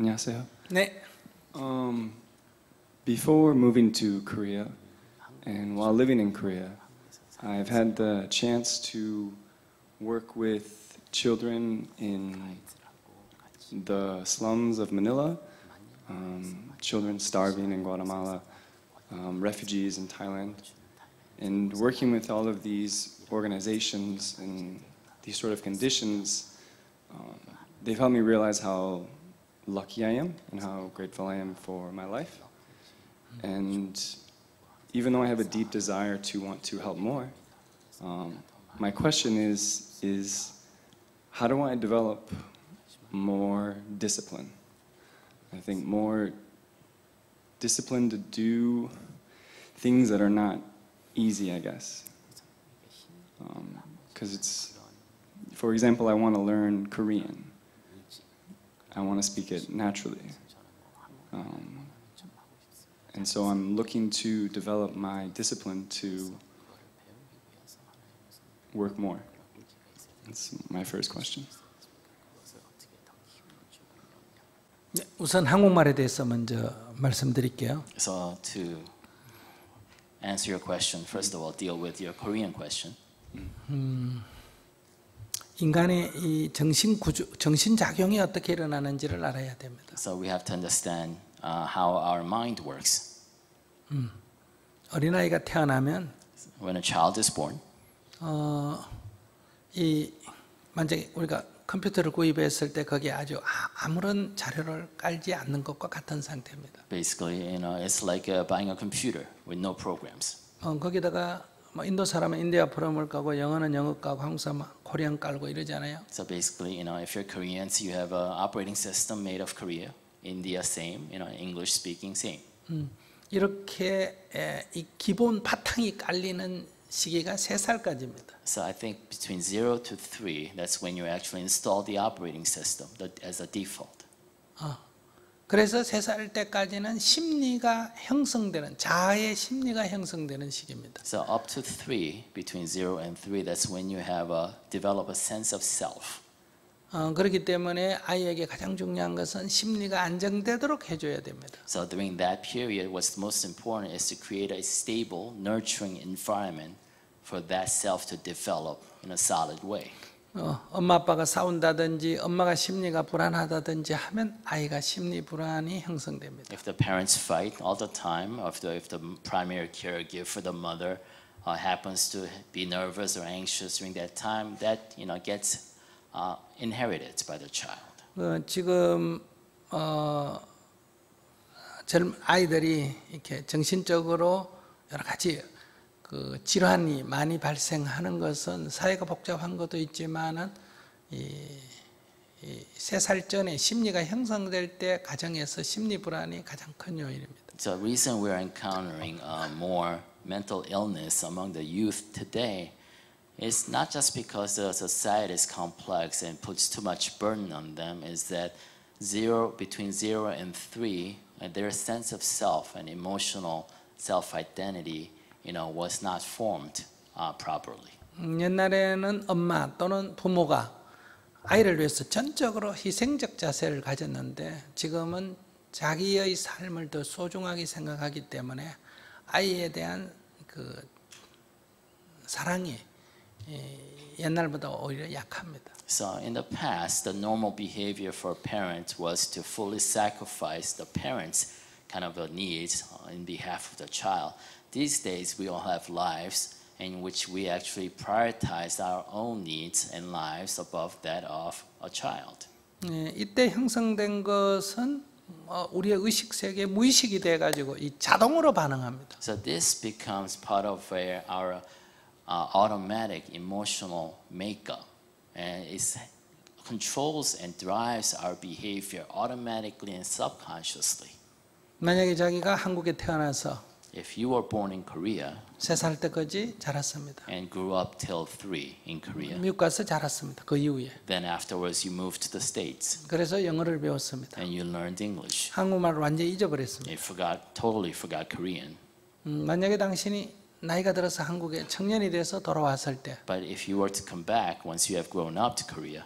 안녕하세요. 네. Before moving to Korea and while living in Korea, I've had the chance to work with children in the slums of Manila, children starving in Guatemala, refugees in Thailand, and working with all of these organizations and these sort of conditions, they've helped me realize how lucky I am and how grateful I am for my life. And even though I have a deep desire to want to help more, my question is how do I develop more discipline? I think more discipline to do things that are not easy, I guess. Because it's, for example, I want to learn Korean. I want to speak it naturally. And so I'm looking to develop my discipline to work more. That's my first question. 네, 우선 한국말에 대해서 먼저 말씀드릴게요. So to answer your question, first of all, deal with your Korean question. 인간의 이 정신작용이 어떻게 일어나는지를 알아야 됩니다. So we have to understand how our mind works. 어린아이가 태어나면 When a child is born, 만약에 우리가 컴퓨터를 구입했을 때 거기에 아주 아무런 자료를 깔지 않는 것과 같은 상태입니다. basically, it's like buying a computer with no programs. 거기다가 인도 사람은 인디아 프롬을 까고 영어는 영어 까고 한국 사람은 코리안 깔고 이러잖아요. So basically, if you're Koreans, you have an operating system made of Korea. India, same. English speaking, same. 이렇게 이 기본 바탕이 깔리는 시기가 3살까지입니다. So I think between 0 to 3, that's when you actually install the operating system as a default. 그래서 3살 때까지는 심리가 형성되는 자아의 심리가 형성되는 시기입니다. So up to 3, between 0 and 3, that's when you have develop a sense of self. 그렇기 때문에 아이에게 가장 중요한 것은 심리가 안정되도록 해줘야 됩니다. So during that period, what's most important is to create a stable, nurturing environment for that self to develop in a solid way. 엄마 아빠가 싸운다든지 엄마가 심리가 불안하다든지 하면 아이가 심리 불안이 형성됩니다. If the parents fight all the time, if the primary caregiver for the mother happens to be nervous or anxious during that time, that gets inherited by the child. 지금 아이들이 이렇게 정신적으로 여러 가지 그 질환이 많이 발생하는 것은 사회가 복잡한 것도 있지만은 3살 전에 심리가 형성될 때 가정에서 심리 불안이 가장 큰 요인입니다. So the reason we're encountering more mental illness among the youth today is not just because the society is complex and puts too much burden on them, is that between 0 and 3, their sense of self and emotional self-identity was not formed properly. 옛날에는 엄마 또는 부모가 아이를 위해서 전적으로 희생적 자세를 가졌는데 지금은 자기의 삶을 더 소중하게 생각하기 때문에 아이에 대한 그 사랑이 옛날보다 오히려 약합니다. So in the past, the normal behavior for parents was to fully sacrifice the parents' kind of needs in behalf of the child. These days, we all have lives in which we actually prioritize our own needs and lives above that of a child. 이때 형성된 것은 우리의 의식 세계 무의식이 돼 가지고 이 자동으로 반응합니다. So this becomes part of our automatic emotional makeup, and it controls and drives our behavior automatically and subconsciously. 만약에 자기가 한국에 태어나서 If you were born in Korea 3살 때까지 자랐습니다. and grew up till 3 in Korea, 미국 가서 자랐습니다. 그 이후에. then afterwards you moved to the States 그래서 영어를 배웠습니다. and you learned English. 한국말을 완전히 잊어버렸습니다. You totally forgot Korean. 만약에 당신이 나이가 들어서 한국에 청년이 돼서 돌아왔을 때 But if you were to come back once you have grown up to Korea,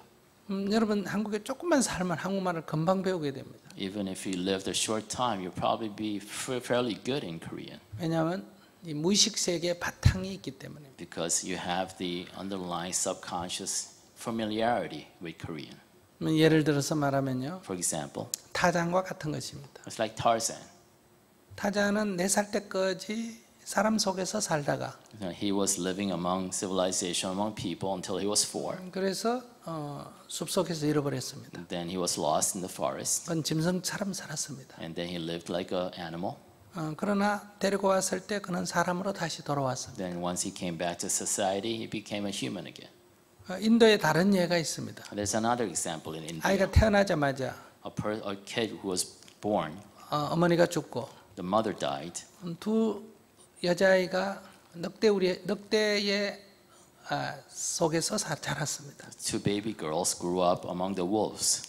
여러분 한국에 조금만 살면 한국말을 금방 배우게 됩니다. Even if you lived a short time, you'll probably be fairly good in Korean 왜냐하면 이 무의식 세계에 바탕이 있기 때문입니다. because you have the underlying subconscious familiarity with Korean. 예를 들어서 말하면요, For example, 타잔과 같은 것입니다. it's like Tarzan. 타잔은 4살 때까지 사람 속에서 살다가 He was living among civilization, among people until he was 4. 그래서 숲 속에서 잃어버렸습니다. Then he was lost in the forest, 그건 짐승처럼 살았습니다. and then he lived like an animal. 그러나 데리고 왔을 때 그는 사람으로 다시 돌아왔습니다. Then once he came back to society, he became a human again. 인도에 다른 예가 있습니다. There's another example in India. 아이가 태어나자마자 A kid who was born, 어머니가 죽고 the mother died, 두 여자아이가 늑대의 속에서 자랐습니다. two baby girls grew up among the wolves.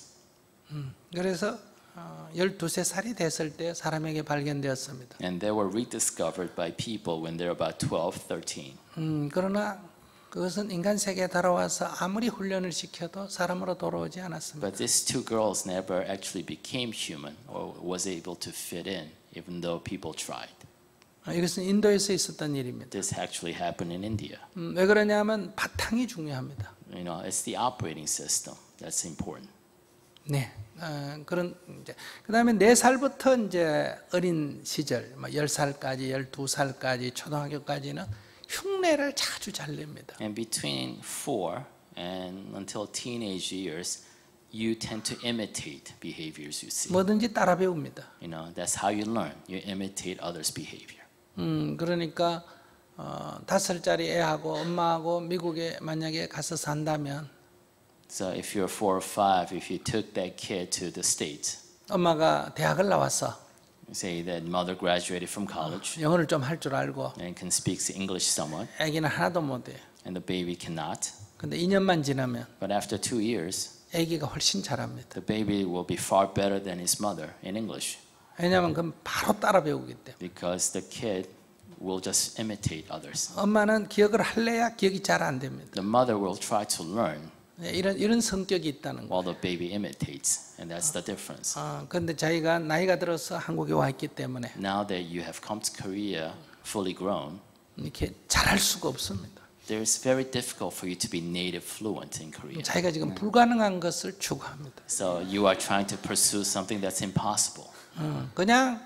그래서 12살이 됐을 때 사람에게 발견되었습니다. And they were rediscovered by people when they're about 12, 13. 그러나 그것은 인간 세계에 돌아와서 아무리 훈련을 시켜도 사람으로 돌아오지 않았습니다. But these two girls never actually became human or was able to fit in, even though people tried. 이것은 인도에서 있었던 일입니다. This actually happened in India. 왜 그러냐면 바탕이 중요합니다. You know, it's the operating system that's important. 네. 그런 이제 그다음에 4살부터 이제 어린 시절, 10살까지, 12살까지, 초등학교까지는 흉내를 자주 잘 냅니다. And between 4 and until teenage years, you tend to imitate behaviors you see. 뭐든지 따라 배웁니다. You know, that's how you learn. You imitate others' behavior. 그러니까 5살짜리 애하고 엄마하고 미국에 만약에 가서 산다면 So if you're 4 or 5, if you took that kid to the States, 엄마가 대학을 나왔어. say that mother graduated from college 영어를 좀 할 줄 알고 and can speak English somewhat, 아기는 하나도 못해. and the baby cannot, 근데 2년만 지나면 but after 2 years, 아기가 훨씬 잘합니다. the baby will be far better than his mother in English 왜냐하면 그럼 바로 따라 배우기 때문에. because the kid will just imitate others. 엄마는 기억을 할래야 기억이 잘 안 됩니다. The mother will try to learn 이런 성격이 있다는 거. while the baby imitates, and that's the difference. 그런데 자기가 나이가 들어서 한국에 와 있기 때문에 Now that you have come to Korea fully grown, 이렇게 잘할 수가 없습니다. it's very difficult for you to be native fluent in Korean. 자기가 지금 불가능한 것을 추구합니다. So you are trying to pursue something that's impossible. 그냥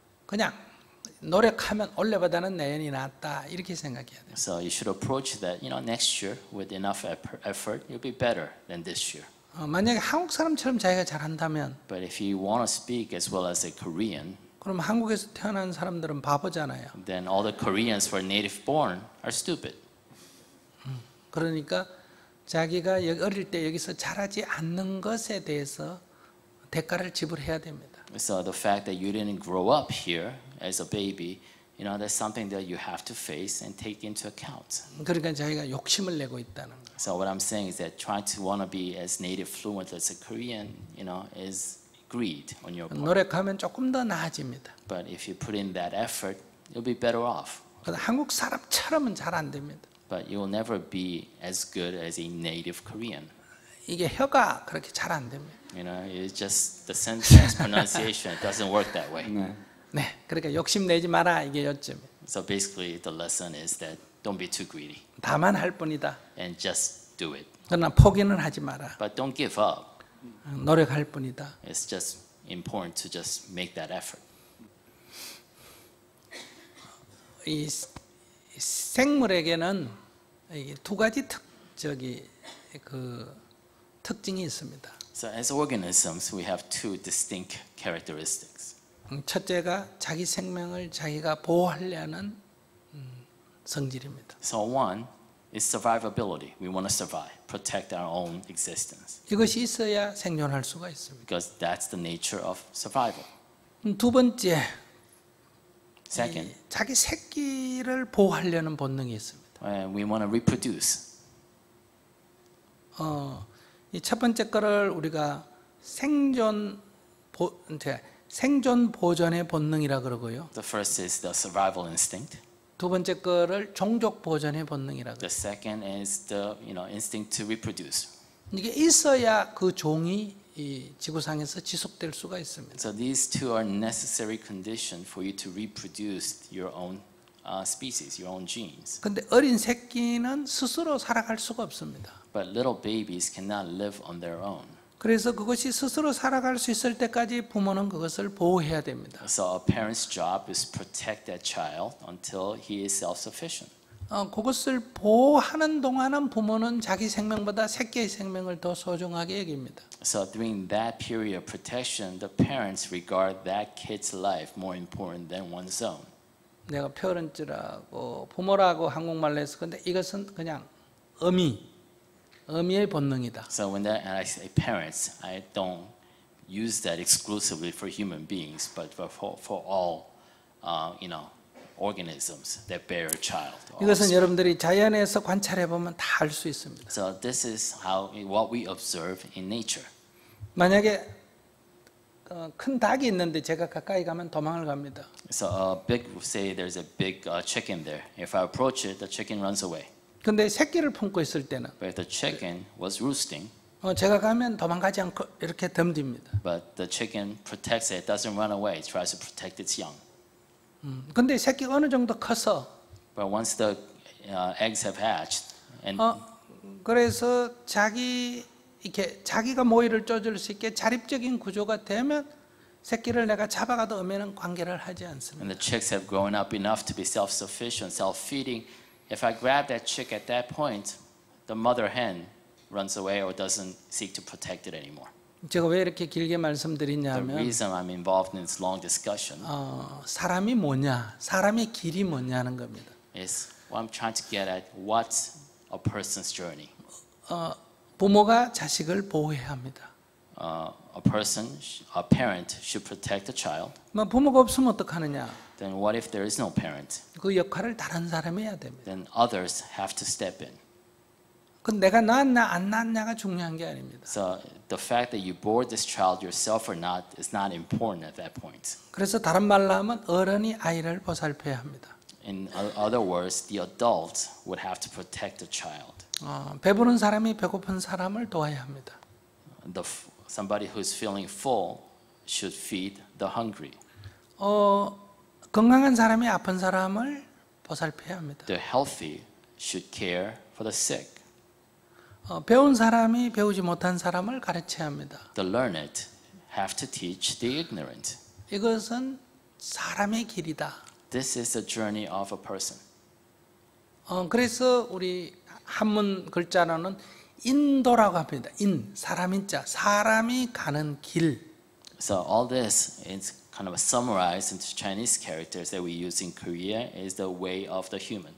노력하면 올해보다는 내년이 낫다 이렇게 생각해야 돼요. So you should approach that, next year with enough effort, you'll be better than this year. 만약에 한국 사람처럼 자기가 잘한다면 But if you want to speak as well as a Korean, 그럼 한국에서 태어난 사람들은 바보잖아요. then all the Koreans who are native born are stupid. 그러니까 자기가 어릴 때 여기서 잘하지 않는 것에 대해서 대가를 지불해야 됩니다. So the fact that you didn't grow up here as a baby, that's something that you have to face and take into account. 그러니까 자기가 욕심을 내고 있다는 거. So what I'm saying is that trying to want to be as native fluent as a Korean, is greed on your part. 노력하면 조금 더 나아집니다. But if you put in that effort, you'll be better off. 그래서 한국 사람처럼은 잘 안 됩니다. But you'll never be as good as a native Korean. 이게 혀가 그렇게 잘 안 됩니다. It's just the sentence pronunciation. It doesn't work that way. 네. 네, 그러니까 욕심 내지 마라 이게 요점이에요. So basically, the lesson is that don't be too greedy 다만 할 뿐이다. and just do it. 그러나 포기는 하지 마라. But don't give up. 노력할 뿐이다. It's just important to just make that effort. 이 생물에게는 두 가지 특징이 있습니다. So as organisms, we have two distinct characteristics. 첫째가 자기 생명을 자기가 보호하려는 성질입니다. So one is survivability. We want to survive, protect our own existence, 이것이 있어야 생존할 수가 있습니다. because that's the nature of survival. 두 번째, Second, 자기 새끼를 보호하려는 본능이 있습니다. we want to reproduce. 이 첫 번째 거를 우리가 생존 보존의 본능이라 그러고요. The first is the survival instinct. 두 번째 거를 종족 보존의 본능이라 그래요. The second is the instinct to reproduce. 이게 있어야 그 종이 이 지구상에서 지속될 수가 있습니다. So these two are necessary conditions for you to reproduce your own species, your own genes. 근데 어린 새끼는 스스로 살아갈 수가 없습니다. But little babies cannot live on their own. 그래서 그것이 스스로 살아갈 수 있을 때까지 부모는 그것을 보호해야 됩니다. So a parent's job is protect that child until he is self-sufficient. 그것을 보호하는 동안은 부모는 자기 생명보다 새끼의 생명을 더 소중하게 여깁니다. So during that period of protection, the parents regard that kid's life more important than one's own. 내가 페어런츠라고 부모라고 한국말로 해서 근데 이것은 그냥 어미의 본능이다. So when I say parents, I don't use that exclusively for human beings, but for all, organisms that bear a child. 이것은 여러분들이 자연에서 관찰해 보면 다 알 수 있습니다. So this is what we observe in nature. 만약에 큰 닭이 있는데 제가 가까이 가면 도망을 갑니다. So say there's a big chicken there. If I approach it, the chicken runs away. 근데 새끼를 품고 있을 때는 But if the chicken was roosting, 제가 가면 도망가지 않고 이렇게 덤딥니다. but the chicken protects it, doesn't run away, it tries to protect its young. 근데 새끼가 어느 정도 커서 But once the eggs have hatched, and 그래서 자기가 모이를 쪼줄 수 있게 자립적인 구조가 되면 새끼를 내가 잡아가도 어미는 관계를 하지 않습니다. and the chicks have grown up enough to be self-sufficient, self-feeding, if I grab that chick at that point, the mother hen runs away or doesn't seek to protect it anymore. 제가 왜 이렇게 길게 The 말씀드리냐면 reason I'm involved in this long discussion 사람이 뭐냐, 사람의 길이 뭐냐는 겁니다. is what I'm trying to get at. What's a person's journey? 부모가 자식을 보호해야 합니다. A parent should protect the child. 뭐 부모가 없으면 어떡하느냐? Then what if there is no parent? 그 역할을 다른 사람이 해야 됩니다. Then others have to step in. 그 내가 낳았냐 안 낳았냐가 중요한 게 아닙니다. So the fact that you bore this child yourself or not is not important at that point. 그래서 다른 말로 하면 어른이 아이를 보살펴야 합니다. In other words, the adult would have to protect the child. 배부른 사람이 배고픈 사람을 도와야 합니다. Somebody who's feeling full should feed the hungry. 건강한 사람이 아픈 사람을 보살펴야 합니다. The healthy should care for the sick. 배운 사람이 배우지 못한 사람을 가르쳐야 합니다. The learned have to teach the ignorant. 이것은 사람의 길이다. This is the journey of a person. 그래서 우리 한문 글자로는 인도라고 합니다. 사람인자, 사람이 가는 길. So all this is kind of summarized into Chinese characters that we use in Korea is the way of the human.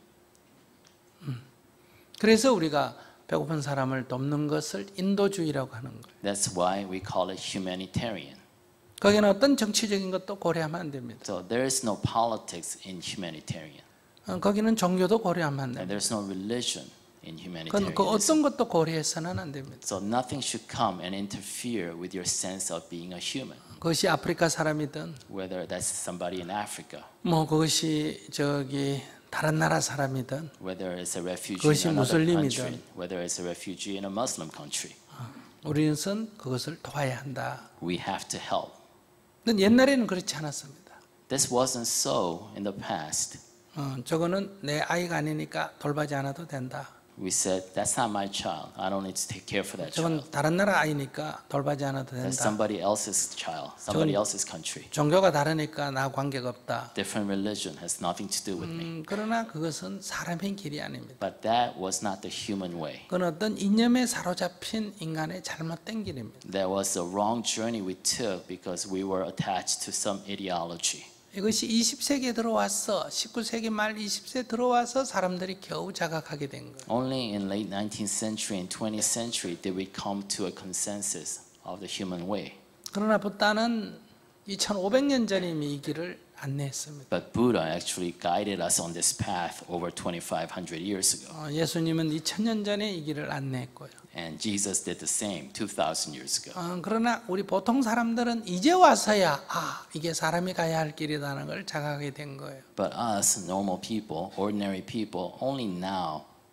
그래서 우리가 배고픈 사람을 돕는 것을 인도주의라고 하는 거예요. That's why we call it humanitarian. 거기는 어떤 정치적인 것도 고려하면 안 됩니다. So there is no politics in humanitarian. 거기는 종교도 고려하면 안 And 됩니다. there's no religion in 그 humanitarianism. 어떤 것도 고려해서는 안 됩니다. So nothing should come and interfere with your sense of being a human. 그것이 아프리카 사람이든 Whether that's somebody in Africa, 뭐 그것이 다른 나라 사람이든 whether it's a refugee 그것이 in another 무슬림이든. country, whether it's a refugee in a Muslim country, 우리는 그것을 도와야 한다. we have to help. 근데 옛날에는 그렇지 않았습니다. This wasn't so in the past. 저거는 내 아이가 아니니까 돌보지 않아도 된다. We said, that's not my child. I don't need to take care for that 저건 child. 다른 나라 아이니까 돌보지 않아도 That's 된다. somebody else's child, somebody else's country. 종교가 다르니까 나 관계가 없다. Different religion has nothing to do with me. 그러나 그것은 사람의 길이 아닙니다. But that was not the human way. 그건 어떤 이념에 사로잡힌 인간의 잘못된 길입니다. That was the wrong journey we took because we were attached to some ideology. 이것이 20세기에 들어와서 19세기 말 20세에 들어와서 사람들이 겨우 자각하게 된 거예요. Only in late 19th century and 20th century did we come to a consensus of the human way. 그러나 부다는 2500년 전에 이미 이 길을 안내했습니다. But Buddha actually guided us on this path over 2,500 years ago. 예수님은 2000년 전에 이 길을 안내했고요. And Jesus did the same 2,000 years ago. 그러나 우리 보통 사람들은 이제 와서야 이게 사람이 가야 할 길이라는 걸 자각하게 된 거예요. But us, normal people, ordinary people, only now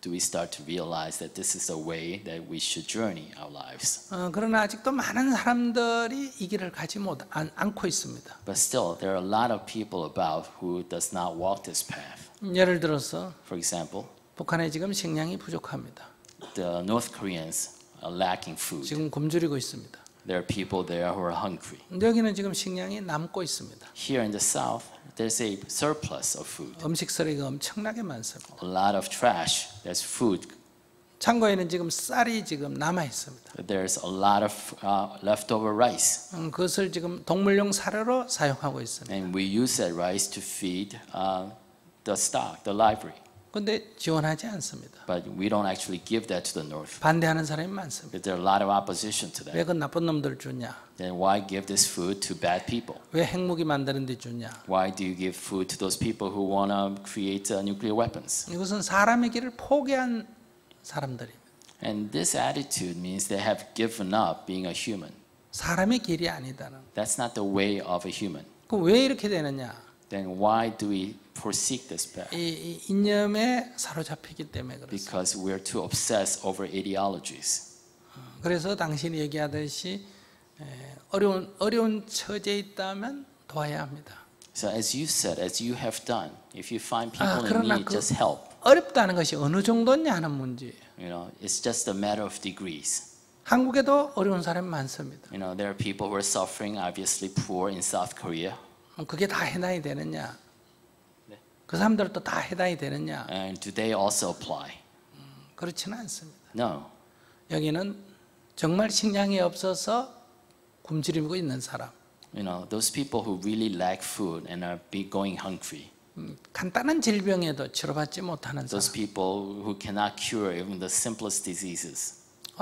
do we start to realize that this is the way that we should journey our lives. 그러나 아직도 많은 사람들이 이 길을 가지 않고 있습니다. But still, there are a lot of people about who does not walk this path. 예를 들어서 For example, 북한에 지금 식량이 부족합니다. the North Koreans are lacking food. 지금 굶주리고 있습니다. There are people there who are hungry. 여기는 지금 식량이 남고 있습니다. Here in the South, there's a surplus of food. 음식 쓰레기가 엄청나게 많습니다. A lot of trash. There's food. 창고에는 지금 쌀이 지금 남아 있습니다. There's a lot of leftover rice. 그것을 지금 동물용 사료로 사용하고 있습니다. And we use that rice to feed the stock, the library. 그런데 지원하지 않습니다. But we don't actually give that to the North. 반대하는 사람이 많습니다. There are a lot of opposition to 왜 that. 그 나쁜 놈들 주냐? Then why give this food to bad people? 왜 핵무기 만드는 데 주냐? Why do you give food to those people who want to create nuclear weapons? 이것은 사람의 길을 포기한 사람들입니다. And this attitude means they have given up being a human. 사람의 길이 아니다는. That's not the way of a human. 그럼 왜 이렇게 되느냐? Then why do we forsake this path? 이 이념에 사로잡히기 때문에 그렇습니다. Because we're too obsessed over ideologies. 그래서 당신이 얘기하듯이 어려운 처지에 있다면 도와야 합니다. So as you said, as you have done, if you find people in 그러나 need, just help. 어렵다는 것이 어느 정도냐 하는 문제예요. You know, it's just a matter of degrees. 한국에도 어려운 사람이 많습니다. You know, there are people who are suffering, obviously poor in South Korea. 그게 다 해당이 되느냐? 네. 그 사람들도 다 해당이 되느냐? And do they also apply? 그렇지는 않습니다. No. 여기는 정말 식량이 없어서 굶주리고 있는 사람, You know, those people who really lack food and are going hungry. 간단한 질병에도 치료받지 못하는 Those 사람, people who cannot cure even the simplest diseases.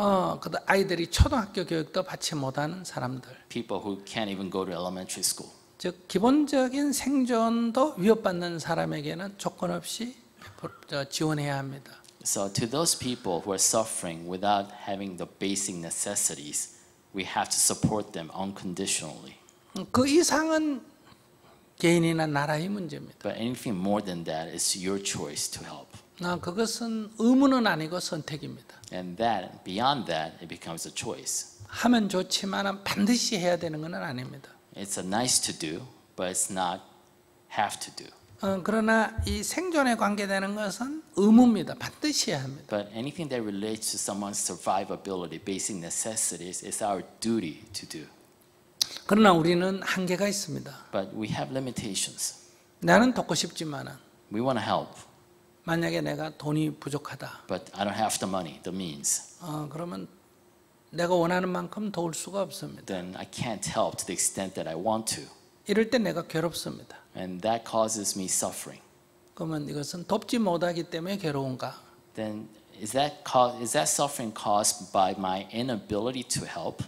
아이들이 초등학교 교육도 받지 못하는 사람들, People who can't even go to elementary school. 즉 기본적인 생존도 위협받는 사람에게는 조건 없이 지원해야 합니다. So to those people who are suffering without having the basic necessities, we have to support them unconditionally. 그 이상은 개인이나 나라의 문제입니다. But anything more than that is your choice to help. 그것은 의무는 아니고 선택입니다. And that, beyond that, it becomes a choice. 하면 좋지만 반드시 해야 되는 건 아닙니다. It's a nice to do, but it's not have to do. 그러나 이 생존에 관계되는 것은 의무입니다. 반드시 해야 합니다. But anything that relates to someone's survivability, basic necessities, is our duty to do. 그러나 우리는 한계가 있습니다. But we have limitations. 나는 돕고 싶지만은 We want to help, 만약에 내가 돈이 부족하다. but I don't have the money, the means. 그러면 내가 원하는 만큼 도울 수가 없습니다. Then I can't help to the extent that I want to. 이럴 때 내가 괴롭습니다. And that causes me suffering. 그러면 이것은 돕지 못하기 때문에 괴로운가? Then is that suffering caused by my inability to help?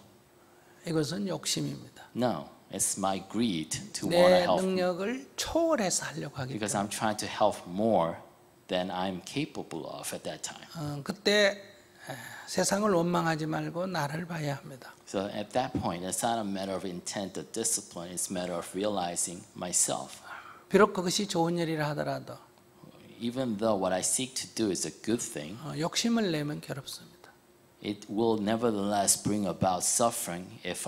이것은 욕심입니다. No, it's my greed to want to 내 help 능력을 초월해서 하려고 하기 because 때문에 I'm trying to help more than I'm capable of at that time. 그때 세상을 원망하지 말고 나를 봐야 합니다. So at that point, it's not a matter of intent or discipline, it's a matter of realizing myself. 비록 그것이 좋은 일이라 하더라도 Even though what I seek to do is a good thing, 욕심을 내면 괴롭습니다. it will nevertheless bring about suffering if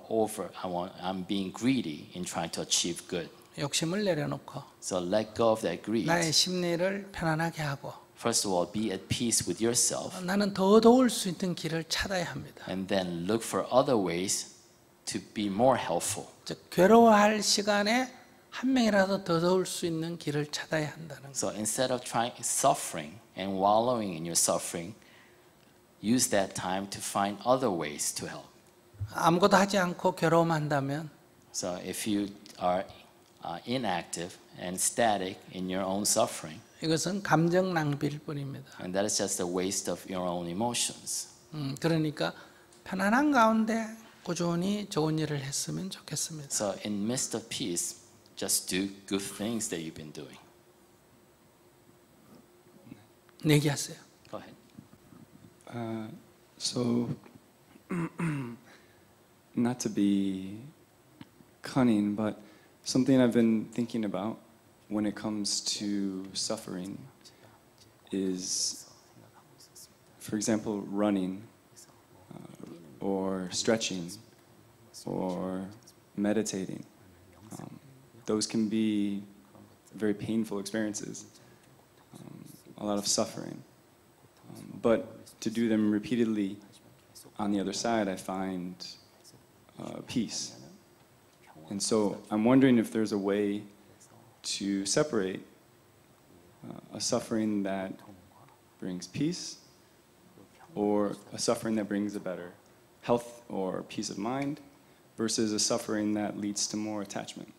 I'm being greedy in trying to achieve good. 욕심을 내려놓고 So let go of that greed. 나의 심리를 편안하게 하고 First of all, be at peace with yourself, 나는 더 도울 수 있는 길을 찾아야 합니다. and then look for other ways to be more helpful. 즉 괴로워할 시간에 한 명이라도 더 도울 수 있는 길을 찾아야 한다는 거. So instead of suffering and wallowing in your suffering, use that time to find other ways to help. 아무것도 하지 않고 괴로움한다면 So if you are inactive and static in your own suffering, 이것은 감정 낭비일 뿐입니다. and that is just a waste of your own emotions. 그러니까 편안한 가운데 꾸준히 좋은 일을 했으면 좋겠습니다. So in midst of peace, just do good things that you've been doing. 얘기하세요. Go ahead. So, not to be cunning, but something I've been thinking about when it comes to suffering is for example, running, or stretching, or meditating. Those can be very painful experiences, a lot of suffering. But to do them repeatedly, on the other side, I find peace. And so I'm wondering if there's a way to separate a suffering that brings peace or a suffering that brings a better health or peace of mind versus a suffering that leads to more attachment.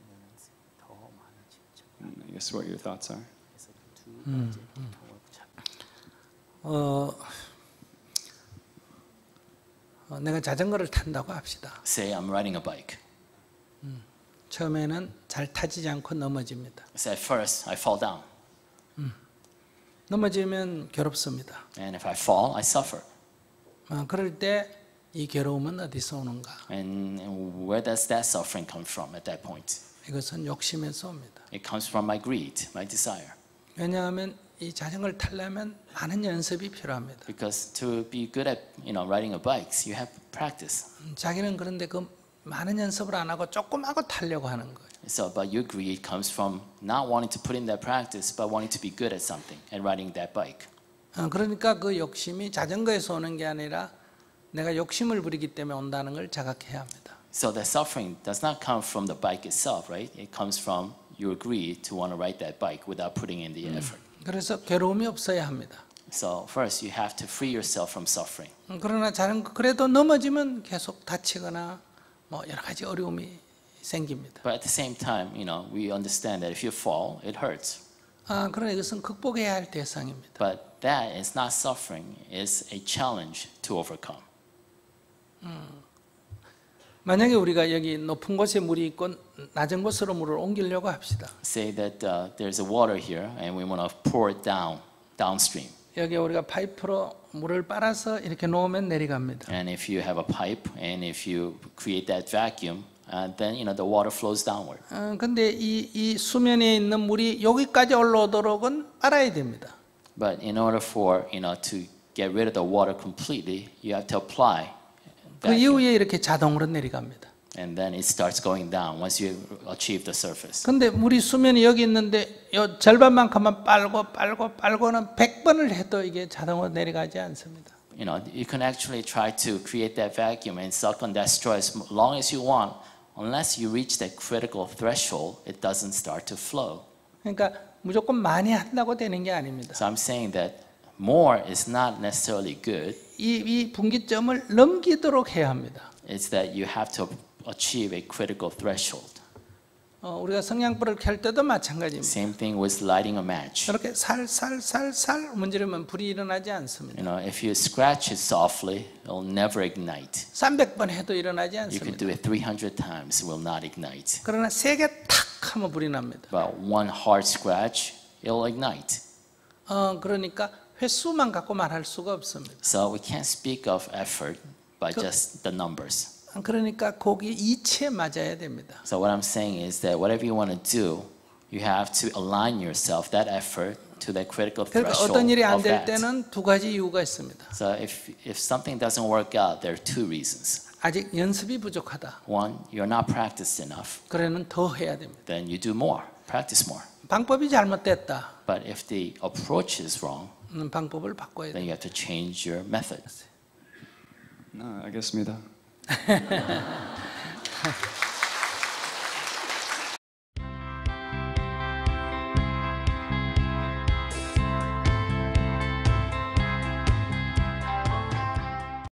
And I guess what your thoughts are. 내가 자전거를 탄다고 합시다. Say I'm riding a bike. 처음에는 잘 타지지 않고 넘어집니다. So at first, I fall down. 넘어지면 괴롭습니다. And if I fall, I suffer. 그럴 때 이 괴로움은 어디서 오는가? And where does that suffering come from at that point? 이것은 욕심에서 옵니다. It comes from my greed, my desire. 왜냐하면 이 자전거를 타려면 많은 연습이 필요합니다. Because to be good at, riding a bike, you have practice. 자기는 그런데 그 많은 연습을 안 하고 조금 하고 타려고 하는 거예요. So, but your greed comes from not wanting to put in that practice, but wanting to be good at something and riding that bike. 그러니까 그 욕심이 자전거에서 오는 게 아니라 내가 욕심을 부리기 때문에 온다는 걸 자각해야 합니다. So the suffering does not come from the bike itself, right? It comes from your greed to want to ride that bike without putting in the effort. 그래서 괴로움이 없어야 합니다. So first, you have to free yourself from suffering. 그러나 자전거 그래도 넘어지면 계속 다치거나 뭐 여러 가지 어려움이 생깁니다. But at the same time, we understand that if you fall, it hurts. 그러나 이것은 극복해야 할 대상입니다. But that is not suffering; it's a challenge to overcome. 만약에 우리가 여기 높은 곳에 물이 있고 낮은 곳으로 물을 옮기려고 합시다. Say that there's a water here, and we want to pour it downstream. 여기 우리가 파이프로 물을 빨아서 이렇게 놓으면 내려갑니다. And if you have a pipe, and if you create that vacuum, then the water flows downward. 근데 이 수면에 있는 물이 여기까지 올라오도록은 빨아야 됩니다. But in order for to get rid of the water completely, you have to apply. 그 이후에 이렇게 자동으로 내려갑니다. And then it starts going down once you achieve the surface. 근데 물이 수면이 여기 있는데 요 절반만큼만 빨고는 100번을 해도 이게 자동으로 내려가지 않습니다. You can actually try to create that vacuum and suck on that straw as long as you want. Unless you reach that critical threshold, it doesn't start to flow. 그러니까 무조건 많이 한다고 되는 게 아닙니다. So I'm saying that more is not necessarily good. 이 분기점을 넘기도록 해야 합니다. It's that you have to achieve a critical threshold. 우리가 성냥불을 켤 때도 마찬가지입니다. Same thing with lighting a match. 저렇게 살살살살 문지르면 불이 일어나지 않습니다. If you scratch it softly, it'll never ignite. 300번 해도 일어나지 You can 않습니다. do it 300 times, it will not ignite. 그러나 세게 탁 하면 불이 납니다. But one hard scratch, it'll ignite. 그러니까 횟수만 갖고 말할 수가 없습니다. So we can't speak of effort by just the numbers. 그러니까 거기에 이치에 맞아야 됩니다. So what I'm saying is that whatever you want to do, you have to align yourself, that effort, to that critical 그러니까 threshold 어떤 일이 안 of 될 that. 때는 두 가지 이유가 있습니다. So if something doesn't work out, there are two reasons. 아직 연습이 부족하다. One, you're not practiced enough. 그래는 더 해야 됩니다. Then you do more, practice more. 방법이 잘못됐다. But if the approach is wrong, 방법을 바꿔야 then 됩니다. you have to change your method. 알겠습니다.